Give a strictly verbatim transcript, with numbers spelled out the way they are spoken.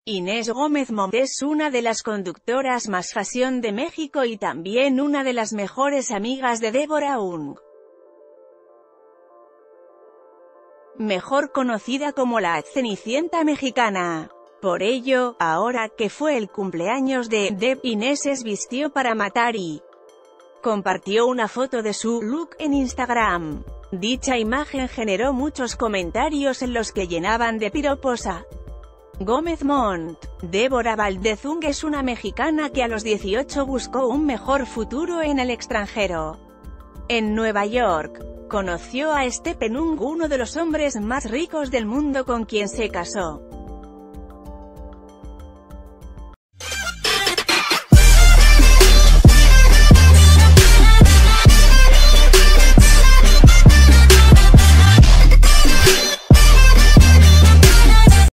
Inés Gómez Mont es una de las conductoras más fashion de México y también una de las mejores amigas de Deborah Ung. Mejor conocida como la Cenicienta mexicana. Por ello, ahora que fue el cumpleaños de Deb, Inés se vistió para matar y compartió una foto de su look en Instagram. Dicha imagen generó muchos comentarios en los que llenaban de piropos a Gómez Mont. Deborah Valdez Ung es una mexicana que a los dieciocho buscó un mejor futuro en el extranjero. En Nueva York, conoció a Stephen Ung, uno de los hombres más ricos del mundo con quien se casó.